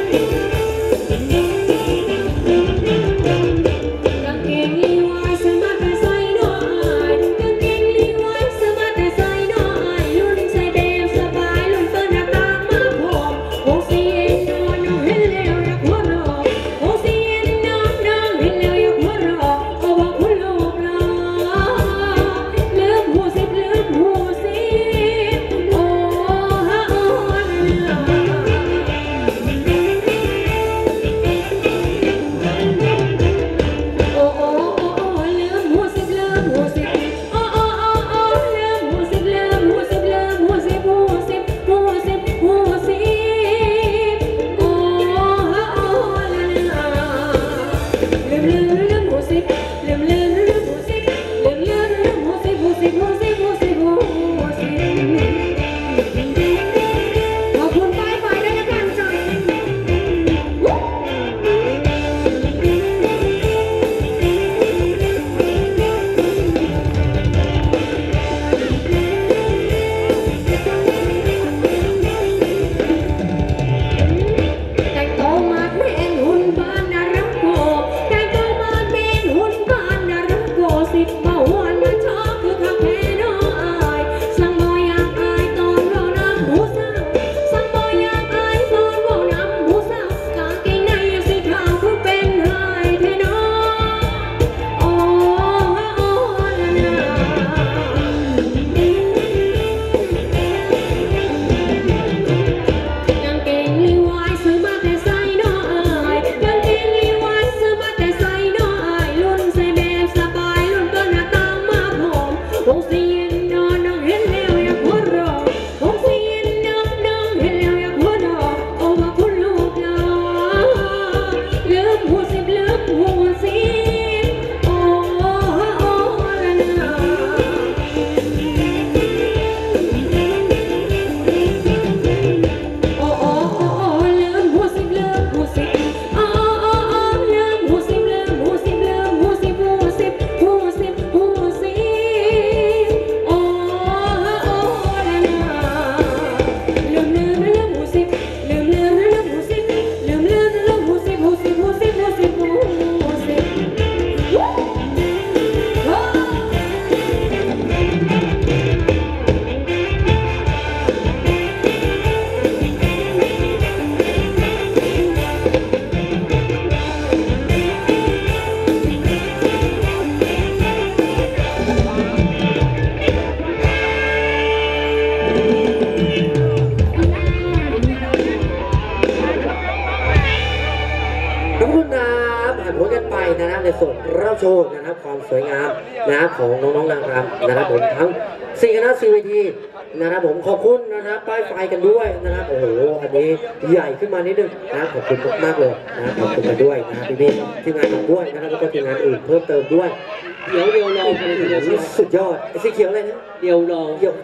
ในส่วนรับโชว์นะครับความสวยงามนะครับของน้องๆนางรำนะครับผมทั้ง4คณะ4เวทีนะครับผมขอบคุณนะครับป้ายไฟกันด้วยนะครับโอ้โหอันนี้ใหญ่ขึ้นมานิดนึงนะขอบคุณมากๆเลยนะขอบคุณกันด้วยนะพี่ๆทีมงานด้วยนะครับแล้วก็ทีมงานอื่นเพิ่มเติมด้วยเดี๋ยวรอสุดยอดไอ้สีเขียวอะไรนะเดี๋ยวรอ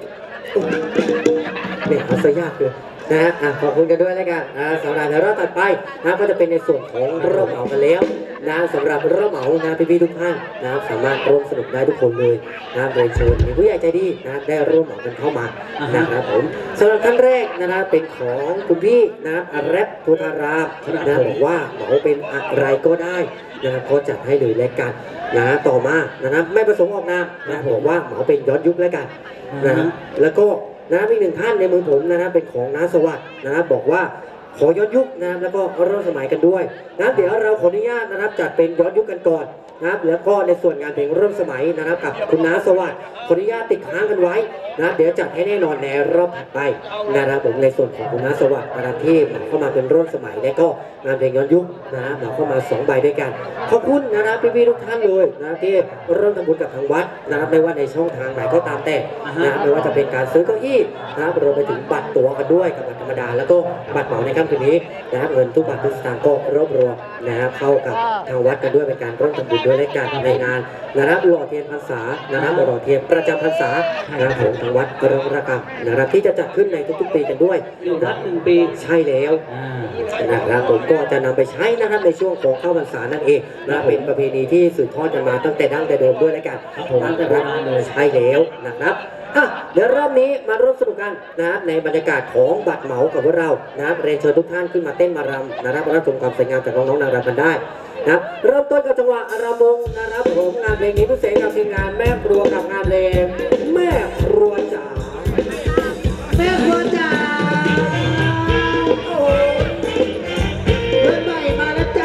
เนี่ยเขาใส่ยากเลยนะขอบคุณกันด้วยแล้วกันสำหรับในรอบต่อไปนะก็จะเป็นในส่วนของรอบเหมากันแล้วนะสำหรับรอบเหมานะพี่ๆทุกท่านนะสามารถร่วมสนุกได้ทุกคนเลยนะโดยเชิญผู้ใหญ่ใจดีนะได้ร่วมเหมากันเข้ามานะครับผมสำหรับท่านแรกนะเป็นของคุณพี่นะแรปโพธารามนะบอกว่าเหมาเป็นอะไรก็ได้นะครับเขาจัดให้เลยแล้วกันนะต่อมานะครับไม่ประสงค์ออกนามนะบอกว่าเหมาเป็นย้อนยุคแล้วกันนะแล้วก็นะครับอีกหนึ่งท่านในมือผมนะครับเป็นของน้าสวัสดิ์นะครับบอกว่าขอย้อนยุคนะครับแล้วก็ร่วมสมัยกันด้วยนะเดี๋ยวเราขออนุญาตนะครับจัดเป็นย้อนยุคกันก่อนนะครับแล้วก็ในส่วนงานเพลงร่วมสมัยนะครับกับคุณน้าสวัสดิ์ขออนุญาตติดค้างกันไว้นะเดี๋ยวจัดให้แน่นอนในรอบถัดไปนะครับผมในส่วนของคุณน้าสวัสดิ์นะครับที่เข้ามาเป็นร่วมสมัยและก็งานเพลงย้อนยุคนะครับเข้ามา2ใบด้วยกันขอบคุณนะครับพี่ๆทุกท่านเลยนะที่ร่วมทำบุญกับทางวัดนะครับไม่ว่าในช่องทางไหนก็ตามแต่นะไม่ว่าจะเป็นการซื้อเก้าอี้นะครับรวมไปถึงบัตรตั๋วกันด้วยกับบัตรธรรมดาแล้วก็บัตรเหมาในค่ำคืนนี้นะครับเงินทุกบาททุกสตางค์ก็รวบรวมนะครับเข้ากับทางวัดกันด้วยเป็นการร่วมทำบุญด้วยในการในงานนะครับหล่อเทียนพรรษานะครับหล่อเทียนประจำพรรษานะครับของทางวัดกรงระกำนะครับที่จะจัดขึ้นในทุกๆปีกันด้วย 1 ปีใช่แล้วนะครับผมก็จะนำไปใช้นะครับในช่วงของเข้าพรรษานั่นเองนะเป็นประเพณีที่สืบทอดกันมาตั้งแต่ดั้งแต่เดิมด้วยในการตั้งแต่รับใช่แล้วนะครับอ่ะเดี๋ยวรอบนี้มาร่วมสนุกกันนะครับในบรรยากาศของบัตรเหมากับพวกเรานะครับเรียนเชิญทุกท่านขึ้นมาเต้นมารำนะครับรับชมความสวยงามจากน้องๆนางรำกันได้นะครับเริ่มต้นกับจังหวะรำวงนะครับผมงานเพลงนี้พิเศษกับทีมงานแม่ครัวกับงานเพลงแม่ครัวจ๋าแม่ครัวจ๋าโอ้เพื่อนใหม่มาแล้วจ้า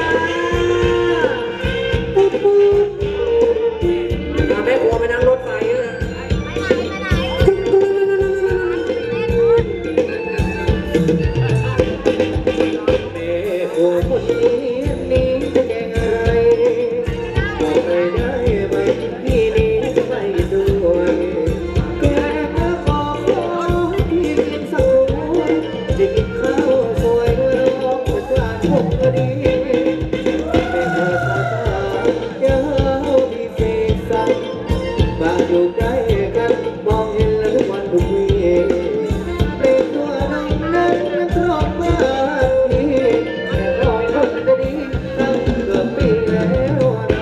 ปุ๊บปุ๊บแม่ครัวไปนั่งรถไฟเลย โอ้คนนี้จะแกงอะไรบอกเลยได้ไหมพี่นี้จะไม่ด้วยแกงแล้วบอกพี่กินสักหัวจะกินข้าวสวยร้องประจานพงกะดีไม่เธอสาตายาวดีเสกสักบางอยู่ใกล้กันมองเห็นแล้วทุกวันทุกวีเป็นตัวน้องนั้นมันตรอกมาพี่จะดีตั้งเกือบปีแล้วนะ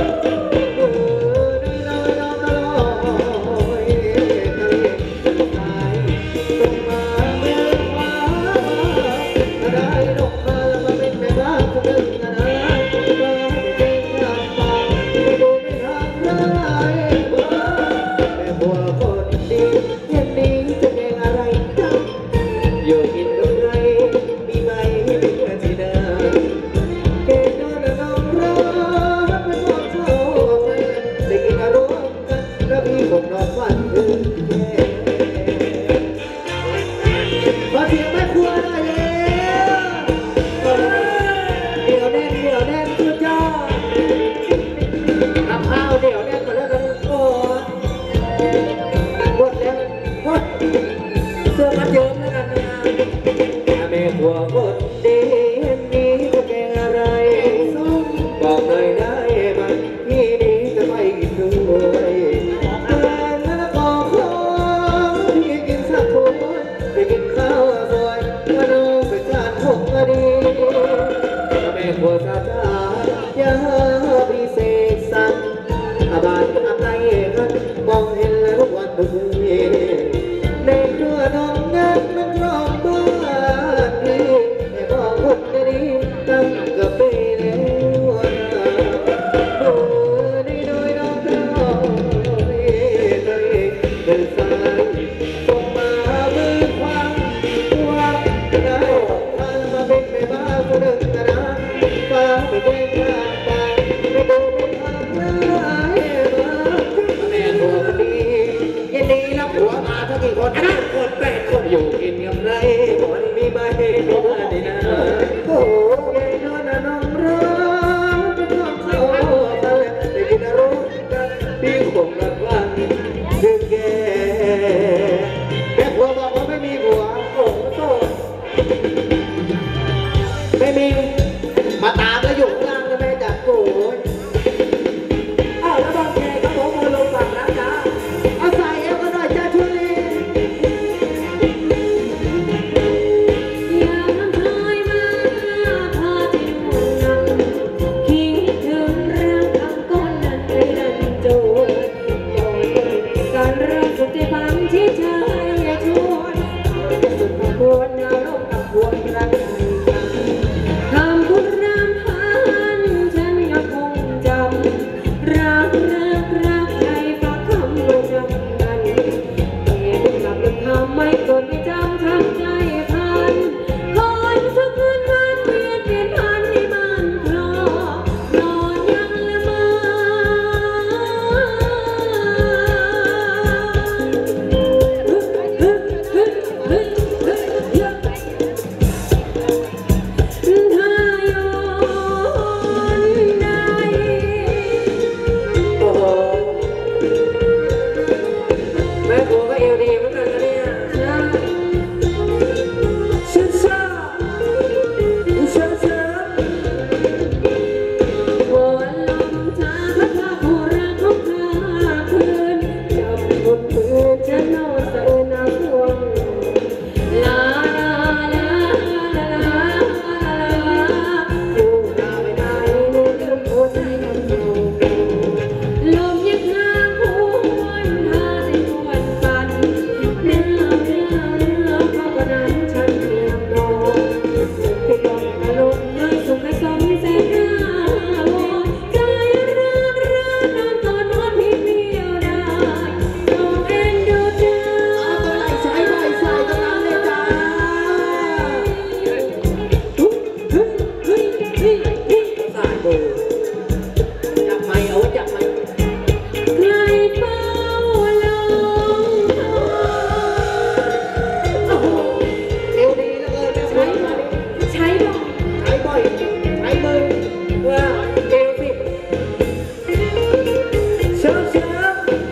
น้อยน้อยน้อยทะเลตายลงมาเมื่อวานได้ลงมาแล้วมาเป็นแม่บ้านคนหนึ่งนะมาเป็นงานป่าไม่ดูไม่ทำร้ายแม่บัวคนดีเย็นนี้จะแกงอะไรจังอยู่กินกับใครมีไหมไม่เพื่อนที่เดิมเก่งนอนน้องรักไม่ต้องโทษได้กินอารมณ์กันแล้วพี่ผมนอนฝันถึงแย่ขอเสียงแม่ครัวหน่อยเดี๋ยวแน่นสุดยอดทำข้าวเดี๋ยวแน่นก่อนแล้วกันโอ้หมดแล้วหมดเสื้อมัดเยิ้มแล้วกันนะแม่ครัวคนดีนี้จะแกงอะไรบอกเลยได้ไหมพี่นี้จะไปกินด้วยแกงแล้วก็ขอพี่กินสักคนไปกินข้าวสวยมาดูไปจานผงก็ดีแม่ครัวสาธายาพิเศษสั่งอาบานอะไรกันมองเห็นแล้วทุกวันทุกวีในครัวน้องนั้นมันร้องบ้านดีแต่บอกคนจะดีตั้งกับปีแล้วนะโอ้ดีโดยน้องเจ้าเป็นสายส่งมามือความหวังได้ทานมาเป็นแม่บ้านคนหนึ่งนะฟ้าไม่แกล้งข้าตาไม่ดูไม่ทำร้ายมาแม่ตัวคนดียินดีรับหัวมาทั้งกี่คนนะคน8 คนอยู่กินกับไรคนมีใบโดนดีนะโอ้ยนอนน้องรักจะต้องเข้าไปได้กินอารมณ์กันพี่คงรักวันถึงแก่แม่ผัวบอกว่าไม่มีผัวโอ้โหไม่มีมาตามแล้วอยู่ข้างล่างแล้วแม่จับโอ้ยอ้าวแล้วบางแกก็บอกมาลงฝั่งแล้วจ้าเอาใส่เอวกันหน่อยจ้าช่วยเลยยามคอยมาพาที่ห้องนั้นคิดถึงเรื่องคำก้อนนั้นไปดันโจรการเริ่มสุดที่ฟังที่เธอให้ชวนสุดควรอารมณ์กับควรรักกันคำพูดรำพันยเฮ้ยเฮ้ยสายมือจับไม้เอาไว้จับไม้ใครเฝ้าลงทางโอ้โหเอวดีแล้วเกินใช้ใช้บ่ใช้บ่อยใช้มือว่าเอวสิเชิญเชิญ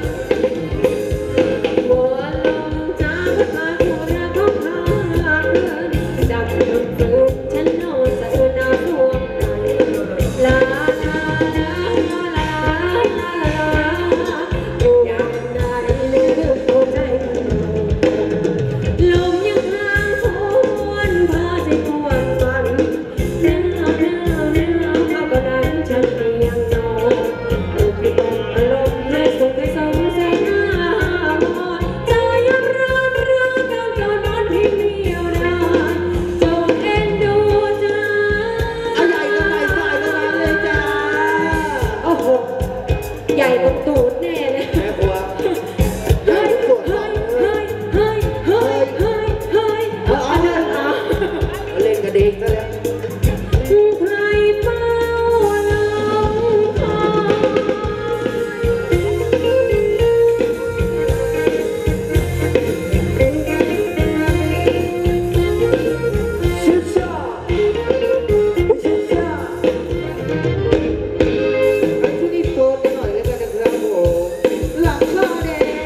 บัวลมจากพาหัวเรือของพาเรือนดับลมฝืนฉันโน่นสะอื้นน้ำท่วมในลาลาลาลาลาลาอยู่ยังไงลืมหัวใจลมยังพางหวนพาใจกวนฝันเนื้อเข้าก็ดันฉันเพียงนอนที่ต้องอารมณ์ให้สุขให้สมแสนหน้ามนใจยังร้อนเรือกันจนนอนที่เดียวดายจงเอ็นดูใจเอาใหญ่ก็ใหญ่ใส่ก็มาเลยจ้าโอ้โหใหญ่ตรงตูดแน่เลยแม่ครัวใหญ่เฮ้ยสุดเฮ้ยเฮ้ยเฮ้ยเฮ้ยเฮ้ยเฮ้ยเอาอันนั้นเอาเล่นกระดิ่งซะแล้วใครเฝ้าลงคอยชิชาชิชาช่วงนี้โซนหน่อยแล้วกันนะครับผมหลังข้าวแดง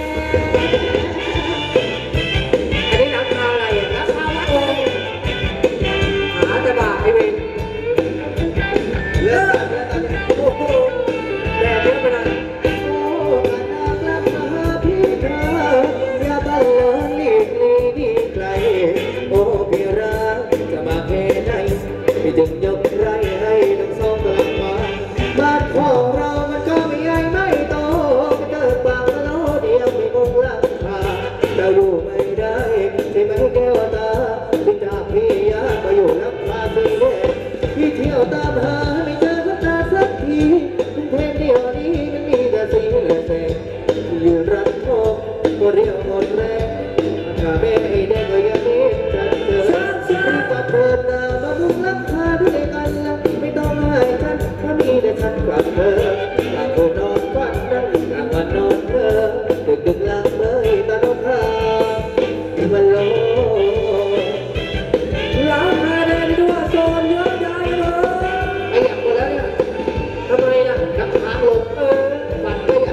อันนี้หนังคาอะไรอ่ะหนังคาวัดเลยหาแต่บาไอเวนเลิกแล้วตอนนี้โอ้โหแดดเยอะไปหน่อยโอ้กลับมาหาพี่เธออย่าบังเอิญหลีกลีนี่ไกลโอ้พี่รักจะมาแค่ไหนพี่จึงยกไรให้ทั้งสองกลับมาบ้านของเรามันก็ไม่ใหญ่ไม่โตเกิดบางโลเดียวไม่คงราคาจะอยู่ไม่ได้ใช่ไหมแก้วตาที่จากพี่อยากมาอยู่รับพาสีแดงพี่เที่ยวตามหาไม่เจอสักนาสักทีกรุงเทพเดียวนี้มันมีแต่สีและแสงยืนรันทองก็เรียวหมดแรงถ้าแม่ไอ้แดงก็ยังมีจันเจอรีบมาเดินหน้ามาบุกรับพาด้วยกันละไม่ต้องให้ฉันถ้ามีแต่ฉันกับเธอกลางคืนนอนฝันนั่งกลางวันนอนเธอดึกหลังเลยตาโนพามันโลหลังคาแดงด้วยโซนเยอะใหญ่เลยไอ้อย่างหมดแล้วเนี่ยทำไมล่ะน้ำค้างลงฝันก็อย่าง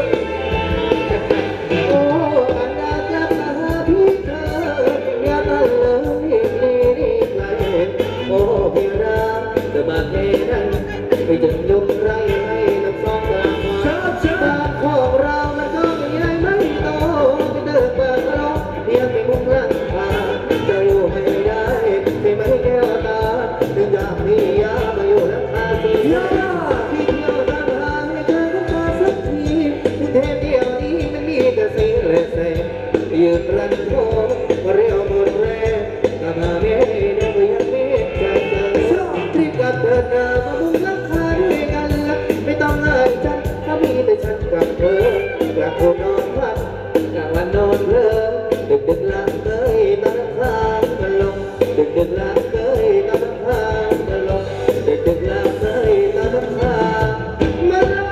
โอ้อันดากลับมาหาพี่เธออย่ามาเลยรีบไกลโอ้พี่รักจะมาแค่ไหนไม่จึงยกไรให้น้ำสองกลางมา บ้านของเรามันก็ไม่ใหญ่ไม่โตไม่เดินเปิดร้องเพียงไม่มุ่งหลังคาจะอยู่ไม่ได้ใช่ไหมแก้วตาถึงอยากมียามาอยู่หลังคาสียาพี่เที่ยวตามหาไม่เจอกันมาสักทีกรุงเทพเดียวนี้มันมีแต่สีและแสงยืนรันโทเรียวหมดแรงตามหาไม่ได้ก็ยังไม่ใจเจอรีบกลับเดินหน้ามามุ่งหลังคาด้วยกันละไม่ต้องอายฉัน ถ้ามีแต่ฉันกับเธอกลับโคนอนพักกลางวันนอนเพลอดึกหลังเกยตาน้ำค้างมันลงดึกหลังเกยตาน้ำค้างมันลงดึกหลังเกยตาน้ำค้างมันลง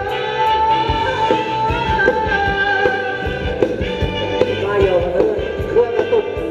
มาโยกันด้วยเครื่องกระตุก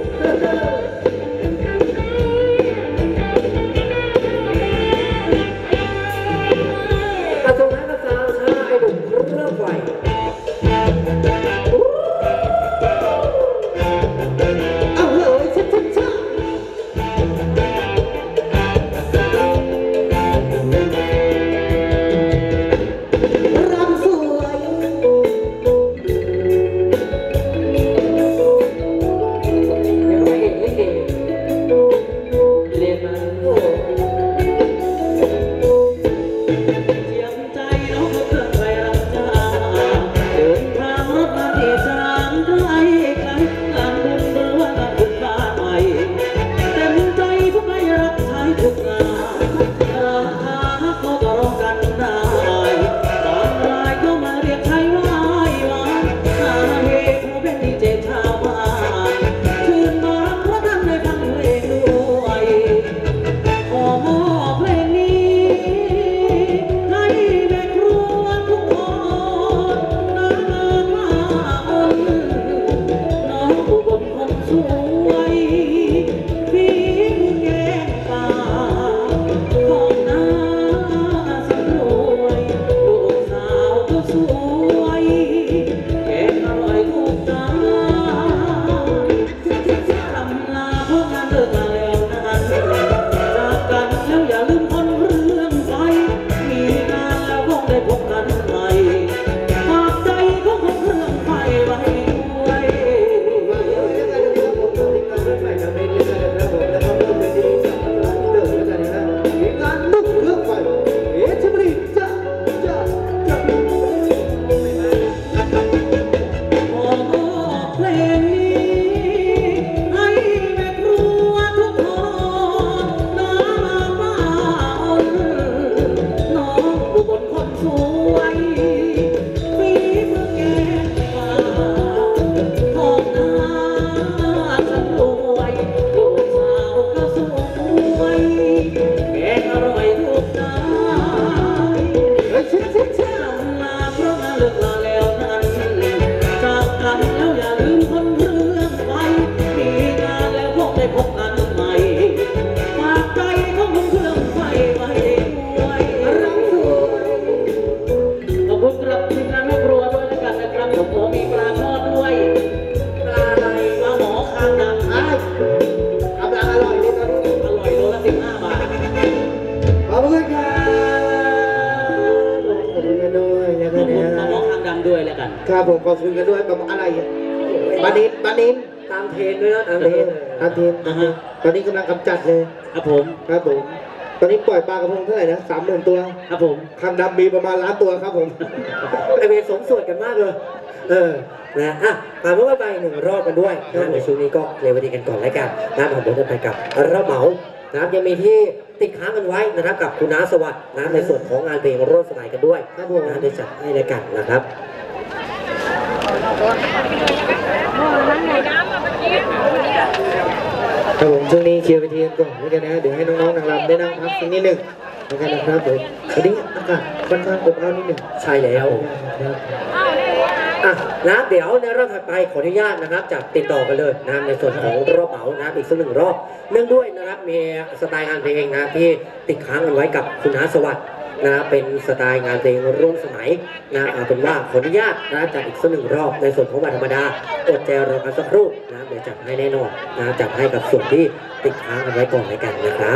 คุณครับขอบคุณกันด้วยนะครับเนี่ยขอมองข้างดำด้วยแล้วกันครับผมขอบคุณกันด้วยแบบอะไรบานินตามเทรนด้วยนะตามเทรนอาทีมตอนนี้กำลังกำจัดเลยครับผมครับผมตอนนี้ปล่อยปลากระพงเท่าไหร่นะ30,000 ตัวครับผมคางดำมีประมาณ1,000,000 ตัวครับผมไอเวรสมส่วนกันมากเลยนะผ่านไปหนึ่งรอบกันด้วยนะในช่วงนี้ก็เร็วดีกันก่อนแล้วกันนะผ่านพ้นไปกับระเหมานะครับยังมีที่ติดค้างกันไว้นะครับกับคุณน้าสวัสดิ์นะในส่วนของงานเพลงร่วมสมัยกันด้วยครับผมนะได้จัดให้แล้วกันนะครับครับผมช่วงนี้เคลียร์ไปทีกันก่อนแล้วกันนะเดี๋ยวให้น้องๆนางรำได้นั่งพักสักนิดหนึ่งนะครับผมวันนี้อากาศค่อนข้างอบอ้าวนิดหนึ่งใช่แล้วนะเดี๋ยวในรอบถัดไปขออนุญาตนะครับจากติดต่อกันเลยนะในส่วนของรอบเหมานะอีกสักหนึ่งรอบเนื่องด้วยนะครับมีสไตล์งานเพลงนะที่ติดค้างกันไว้กับคุณน้าสวัสดิ์นะเป็นสไตล์งานเพลงร่วมสมัยนะเอาเป็นว่าขออนุญาตนะจัดอีกสักหนึ่งรอบในส่วนของวันธรรมดาอดใจรอกันสักครู่นะเดี๋ยวจัดให้แน่นอนนะจัดให้กับส่วนที่ติดค้างกันไว้ก่อนในกันนะครับ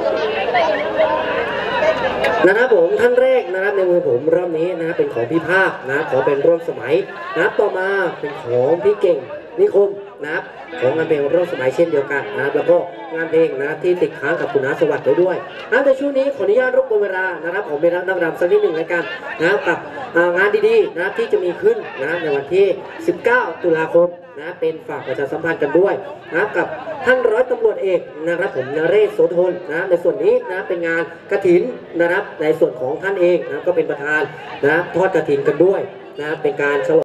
นะครับผมท่านแรกนะครับในมือผมรอบนี้นะครับเป็นของพี่ภาคนะขอเป็นร่วมสมัยนะครับต่อมาเป็นของพี่เก่งนิคมนะครับของงานเพลงร่วมสมัยเช่นเดียวกันนะครับแล้วก็งานเพลงนะที่ติดค้างกับคุณน้าสวัสดิ์ไว้ด้วยนะในช่วงนี้ขออนุญาตรบกวนเวลานะครับผมไปรับนักรำสักนิดหนึ่งแล้วกันนะครับกับงานดีๆนะครับที่จะมีขึ้นนะในวันที่ 19 ตุลาคมนะเป็นฝากประชาสัมพันธ์กันด้วยนะครับกับท่านร้อยตำรวจเอกนะครับผมนเรศโสธรนะในส่วนนี้นะเป็นงานกฐินนะครับในส่วนของท่านเองนะก็เป็นประธานนะทอดกฐินกันด้วยนะเป็นการฉลอง